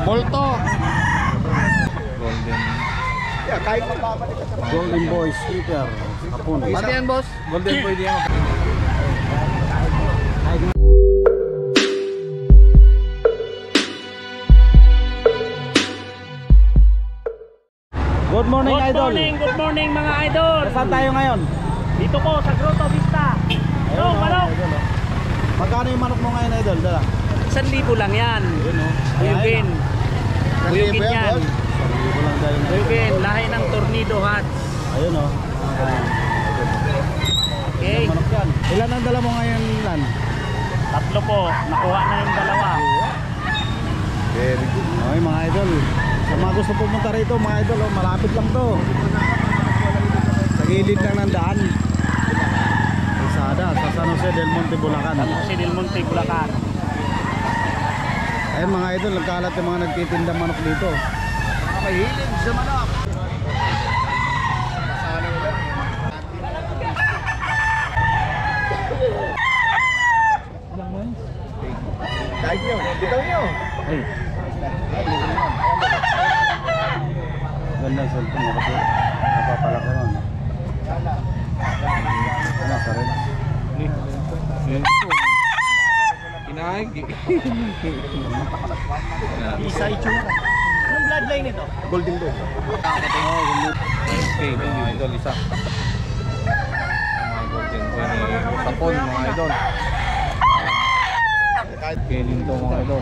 Bolto. Golden. Yeah, kahit magbabalik ka sa Golden Boy Sweeper. Hapon. Pati yan, boss. Golden boy diyan. Good morning, idol. Good morning mga idol. Saan tayo ngayon? Dito ko sa Grotto Vista. Ayun, manok. idol, oh. Magkano yung manok mo ngayon, idol? Dala. 1,000 lang yan. Ayun, oh. Buyugin. Buyugin yan. 1,000 lang dahil. Buyugin. Lahi ng Tornado Hats. Ayun, oh. Okay. Manok yan. Ilan ang dala mo ngayon, Lan? 3 po. Nakuha na yung 2. Very good. Okay, mga idol. Sa mga gusto pumunta rito, mga idol, oh, malapit lang to. Sa gilid lang ng daan. Isada, sa San Jose del Monte, Bulacan. San Jose del Monte, Bulacan. Ayun mga idol, nagkalat yung mga nagtitinda manok dito. mga mahilig sa manok. Kahit nyo, bitaw nyo. Ay. Ganda ang cellphone mo kasi napapala ko nun. Ano, sarili? Kinaig. Isa itsura. Anong bloodline ito? Golden Boy. Okay, mga idol, isa. Mga golden boy ni Sapon, mga idol. Killing to, mga idol.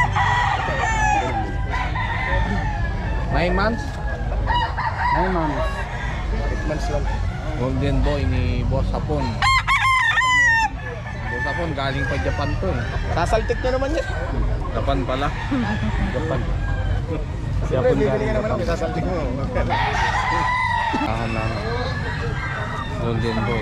9 months? 9 months. 8 months lang. Golden boy ni Boss Sapon. Boss Sapon, galing pa Japan to eh. Sasaltik nyo naman yan. Japan pala. Japan. Siyempre, bibili ka naman ako, sasaltik mo. Tahan lang. Golden boy.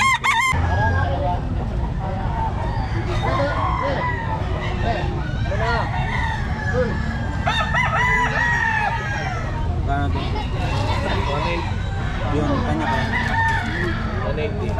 Kano to? Yun, kanya ka. 180.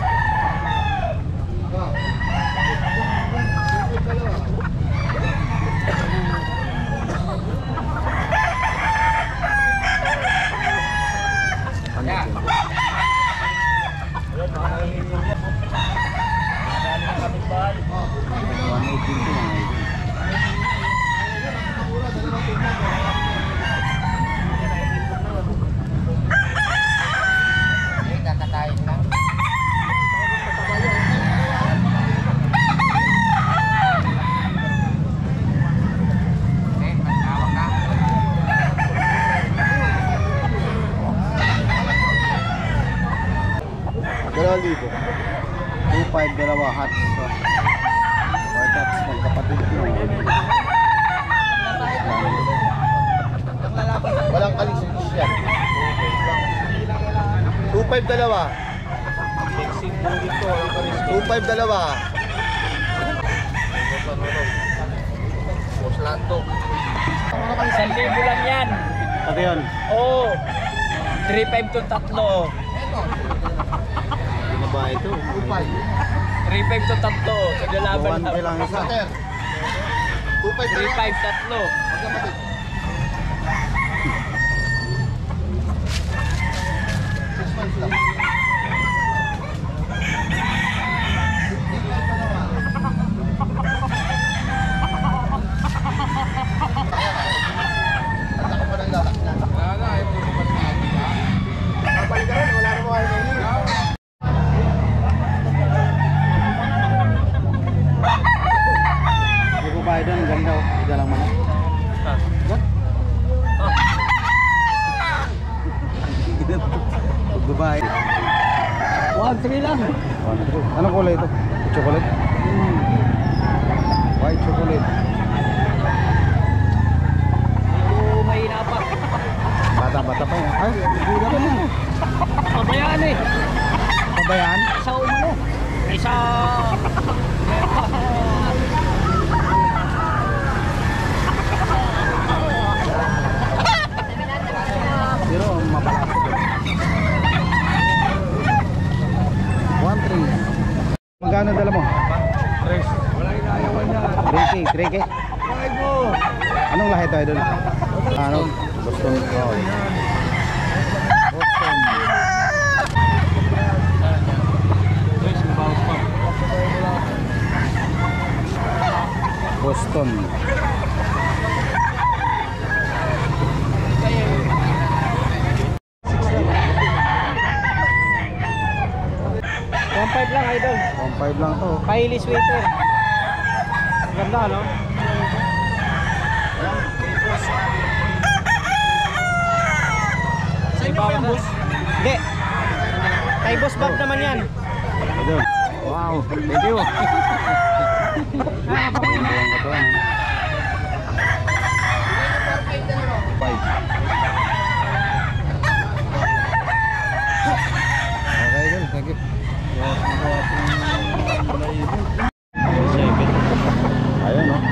Dalawang libo. 2.5 dalawa hats. So, 4 hats magkapatid mo. Walang kalisis yan. 2.5 dalawa. 2.5 dalawa. Boss Lando. 1,000 lang yan. Pati yun. Oo. 3,500 to 3. Ano ba ito? 3,500 to 3. Sa lalaban 1 lang isa. 2.5 dalawa. 3,500 3. 6 months lang. Babae doon, ganda oh. Hindi lang manok. Babae. 1,300 lang. Anong kulay ito? Chocolate? White chocolate. Oo, mahina pa. Bata-bata pa yan. Ay, hindi naman yan. Pabayaan eh. Pabayaan? Sa umano. Isa. Pero mapalas. 1.3. Magkano dala mo? 3. 3K, 3K. Anong lahi to idol? Ano? Boston Crown. Boston. Boston. Lang idol. 1.5 lang to. Pahili sweater. Ganda no? Sa inyo ba yung boss? Hindi. Kay boss Bob naman yan. Idol. Wow, thank you. Okay, idol. Thank you. Ayan no.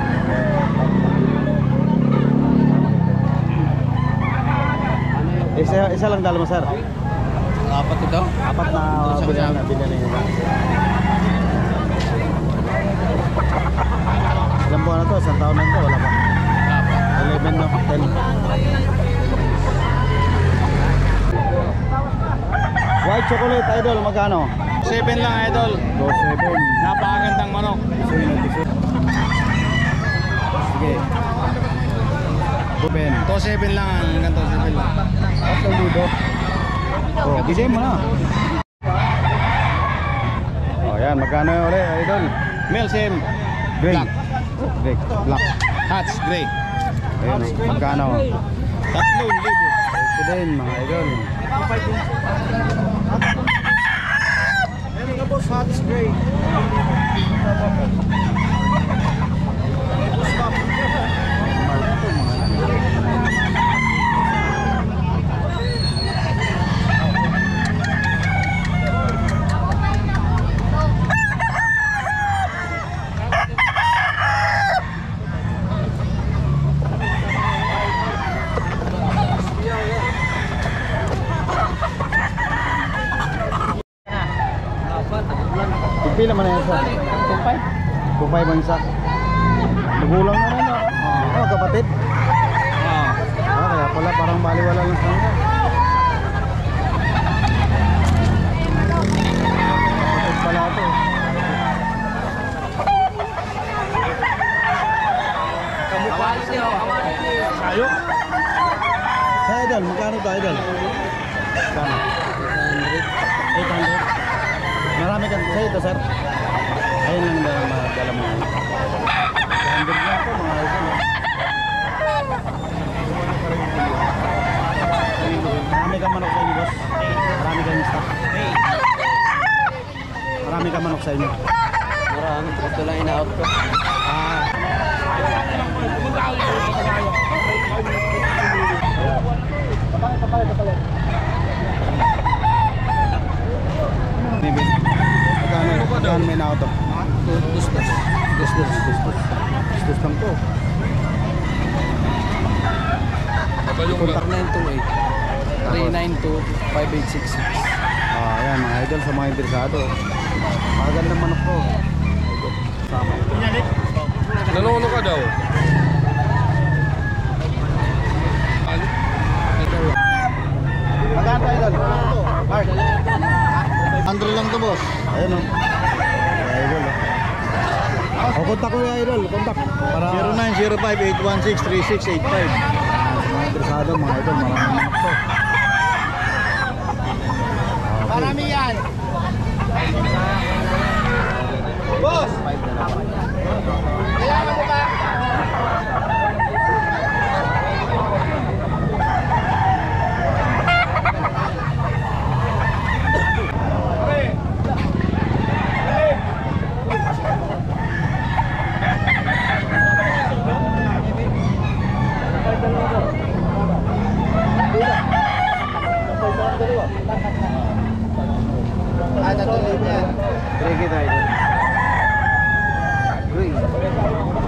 Isa lang dala mo sir. Apat ito. Apat na bilang na bilang nila. Ilang buwan na to? Isang taon na to? Wala pa? 11 na 10. White chocolate idol, magkano? 7 lang idol. 2.7. Napakagandang manok. Sige. Ben. 2.7 lang. Hanggang 2.7 lang. At ang ludo. Oh, bigay mo na. Oh, yan, magkano yun ulit, idol? Male same. Gray. Black. Gray. Black. Hats gray. Ayun, magkano? 3,000. Ito din, mga idol. Meron ka boss, Hats Gray. Pila man na yan sa? 2.5? 2.5 ang isa. Nagulang na rin oh, kapatid. Kaya pala parang baliwala lang sa kanila. Kapatid pala ito. Sayo. Sa idol, magkano ito idol? Magkano? 800. Marami kan sa ito sir. Ayun lang dala mo. 100 lang ito mga idol. Marami kang manok sa inyo boss. Marami kang stock. Marami kang manok sa inyo. Marami. Ito lang ina-out ko. Magkano may na-auto? Gustos. Gustos lang to. Contact 928 392 5866. Ayan mga idol sa mga interesado. Magandang manok to. Sama. Nanono ka daw. Magkano idol? Mark. 100 lang to boss. Ayun o. Idol o. O, kontak ko yung idol. Kontak. Para 0905-816-3685. sa mga interesado mga idol. Maraming manok to. Marami yan. Boss! Kailangan mo ba? Sige tayo. Uy.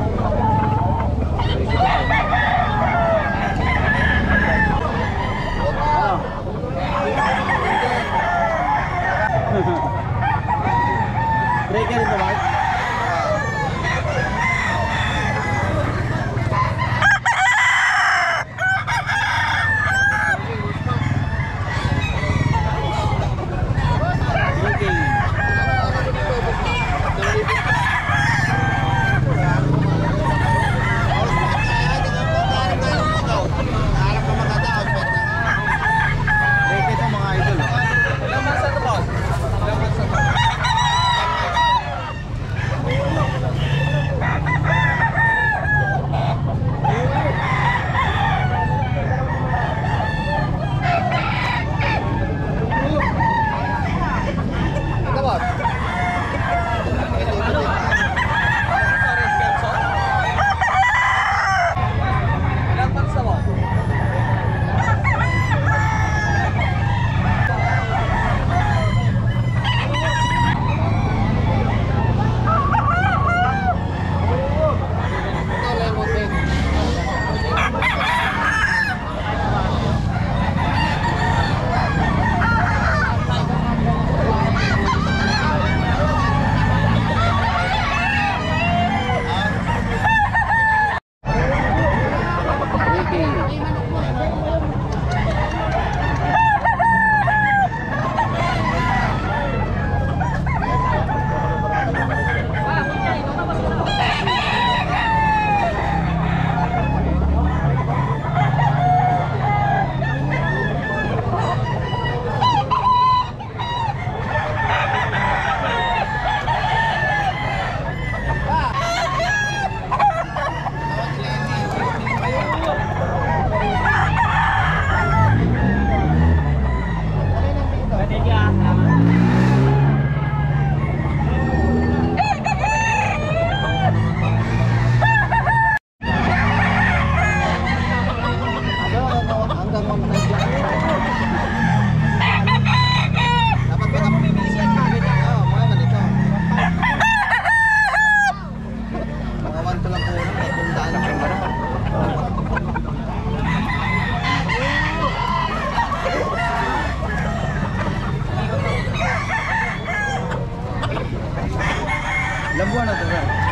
Ilang buwan na to, sir?